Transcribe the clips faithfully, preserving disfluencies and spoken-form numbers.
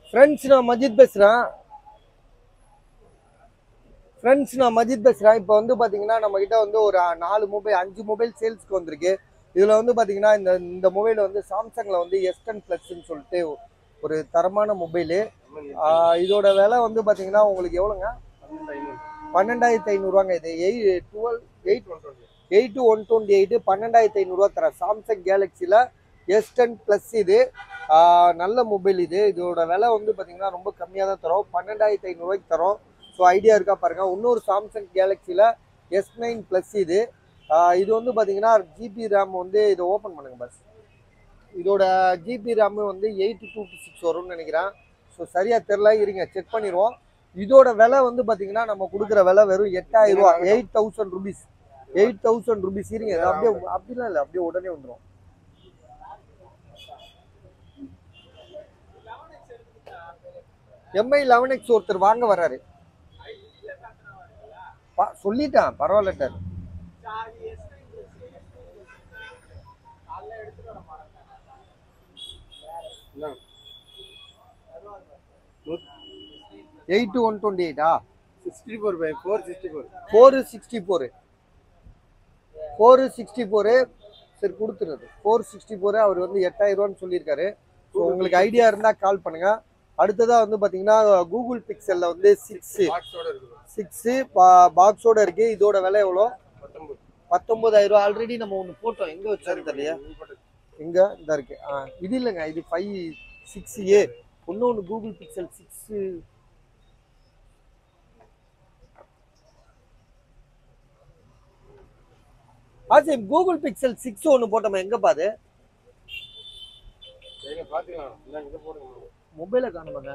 Friends நான் மஜித் பேசுகிறேன் friends நான் மஜித் பேசுகிறேன் இப்போ வந்து பார்த்தீங்கன்னா நம்மக்கிட்ட வந்து ஒரு நாலு மொபைல் அஞ்சு மொபைல் சேல்ஸ்க்கு வந்திருக்கு. இதில் வந்து பார்த்தீங்கன்னா இந்த இந்த மொபைல் வந்து சாம்சங்கில் வந்து எஸ் டென் ப்ளஸ்ன்னு சொல்லிட்டு ஒரு தரமான மொபைலு. இதோட விலை வந்து பார்த்தீங்கன்னா உங்களுக்கு எவ்வளோங்க? பன்னெண்டாயிரத்தி ஐநூறுவாங்க. இது eight twelve eight one twenty eight to one twenty eight பன்னெண்டாயிரத்தி ஐநூறுரூவா தரேன். சாம்சங் கேலக்ஸியில் எஸ் டென் ப்ளஸ் இது நல்ல மொபைல். இது இதோட விலை வந்து பார்த்தீங்கன்னா ரொம்ப கம்மியாக தான் தரோம், பன்னெண்டாயிரத்தி ஐநூறுரூவாய்க்கு தரோம். ஸோ ஐடியா இருக்கா பாருங்கள். இன்னொரு சாம்சங் கேலக்ஸியில் எஸ் நைன் ப்ளஸ் இது இது வந்து பார்த்தீங்கன்னா ஜிபி ரேம் வந்து இதை ஓப்பன் பண்ணுங்க பஸ். இதோட ஜிபி ரேமு வந்து எயிட் டூ சிக்ஸ் வரும்னு நினைக்கிறேன். ஸோ சரியாக தெரில, இருங்க செக் பண்ணிடுவோம். இதோட விலை வந்து பார்த்தீங்கன்னா நம்ம கொடுக்குற விலை வெறும் எட்டாயிரம் ரூபா, eight thousand rupees eight thousand rupees இருங்க. அப்படியே அப்படிலாம் இல்லை, அப்படியே உடனே வந்துடும். எம்ஐ லெவன் எக்ஸ் ஒருத்தர் வாங்க வர்றாரு, சொல்லிட்டான் பரவாயில்ல. எயிட் டு ஒன் டுவெண்ட்டி எயிட்டா sixty four by four sixty four four sixty four four sixty four சரி கொடுத்துருது. ஃபோர் சிக்ஸ்டி ஃபோரு அவர் வந்து எட்டாயிரம் ரூபான்னு சொல்லியிருக்காரு. ஸோ உங்களுக்கு ஐடியா இருந்தால் கால் பண்ணுங்க. அடுத்ததாக வந்து பார்த்தீங்கன்னா கூகுள் பிக்சலில் வந்து சிக்ஸு சிக்ஸு பாக்ஸோட இருக்கு. இதோட விலை எவ்வளோ? பத்தொன்பதாயிரம் ரூபா. ஆல்ரெடி நம்ம ஒன்று போட்டோம், எங்கே வச்சாரு தெரியலையா? எங்கே இந்த இருக்கு. ஆ இது இல்லைங்க, இது ஃபைவ் சிக்ஸ் ஏ. இன்னொன்று கூகுள் பிக்சல் சிக்ஸு ஆச்சு. கூகுள் பிக்சல் சிக்ஸ் ஒன்று போட்டோமா, எங்கே பாது மொபைலை காணுமாங்க?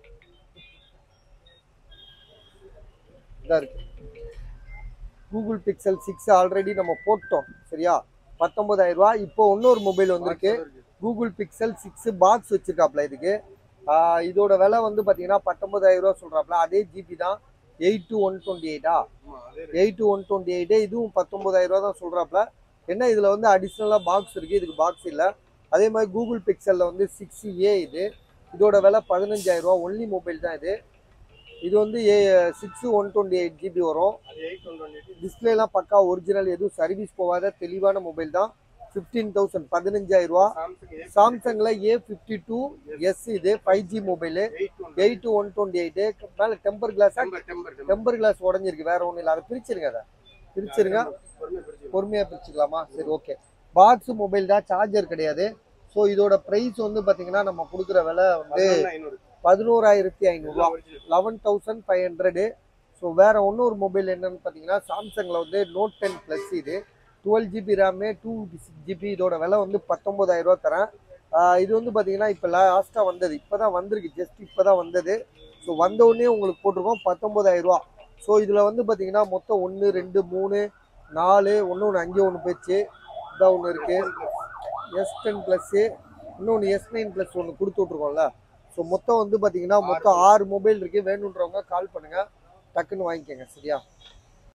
இதாக இருக்கு கூகுள் பிக்சல் சிக்ஸ் ஆல்ரெடி நம்ம போட்டோம் சரியா, பத்தொன்பதாயிரம் ரூபா. இப்போ இன்னொரு மொபைல் வந்திருக்கு கூகுள் பிக்சல் சிக்ஸ் பாக்ஸ் வச்சிருக்காப்ல. இதுக்கு இதோட விலை வந்து பார்த்தீங்கன்னா பத்தொன்பதாயிரம் ரூபா சொல்றாப்ல. அதே ஜிபி தான், எயிட் டு ஒன் டுவெண்ட்டி எயிட்டா eight to one twenty eight இதுவும் பத்தொன்பதாயிரம் ரூபா தான் சொல்றாப்ல. என்ன இதில் வந்து அடிஷ்னலாக பாக்ஸ் இருக்குது, இதுக்கு பாக்ஸ் இல்லை. அதே மாதிரி கூகுள் பிக்சலில் வந்து சிக்ஸ் ஏ இது இதோட விலை பதினஞ்சாயிரம் ரூபா. ஒன்லி மொபைல் தான் இது. இது வந்து A six one twenty eight GB வரும். டிஸ்பிளேலாம் பக்கா ஒரிஜினல், எதுவும் சர்வீஸ் போகாத தெளிவான மொபைல் தான். ஃபிஃப்டீன் தௌசண்ட் பதினஞ்சாயிரம் ரூபா. சாம்சங்கில் ஏ ஃபிஃப்டி டூ எஸ் இது five G mobile, eight to one twenty eight. மேலே டெம்பர் கிளாஸ் டெம்பர் கிளாஸ் உடஞ்சிருக்கு, வேற ஒன்றும் இல்லை. அதை பிரிச்சிருங்க, அதை பிரிச்சிருங்க, பொறுமையாக பிரிச்சுக்கலாமா? சரி ஓகே. பாக்ஸ் மொபைல் தான், சார்ஜர் கிடையாது. ஸோ இதோட ப்ரைஸ் வந்து பார்த்தீங்கன்னா நம்ம கொடுக்குற விலை வந்து பதினோராயிரத்தி ஐநூறுரூவா, eleven thousand five hundred. So வேற இன்னொரு மொபைல் என்னன்னு பார்த்தீங்கன்னா சாம்சங்கில் வந்து நோட் டென் ப்ளஸ் இது twelve GB RAM two six GB. இதோட விலை வந்து பத்தொம்போதாயிரம் ரூபா தரேன். இது வந்து பார்த்தீங்கன்னா இப்போ லாஸ்ட்டாக வந்தது, இப்போ தான் வந்திருக்கு, ஜஸ்ட் இப்போ தான் வந்தது. ஸோ வந்தவுடனே உங்களுக்கு போட்டிருக்கோம் பத்தொம்போதாயிரம் ரூபா. ஸோ இதில் வந்து பார்த்தீங்கன்னா மொத்தம் ஒன்று ரெண்டு மூணு நாலு ஒன்று ஒன்று அங்கே ஒன்று போச்சு, இதான் ஒன்று இருக்குது எஸ் டென் ப்ளஸ்ஸு, இன்னொன்று எஸ் நைன் ப்ளஸ் ஒன்று கொடுத்து விட்ருக்கோம்ல. ஸோ மொத்தம் வந்து பார்த்தீங்கன்னா மொத்தம் ஆறு மொபைல் இருக்குது. வேணுன்றவங்க கால் பண்ணுங்கள், டக்குன்னு வாங்கிக்கோங்க சரியா.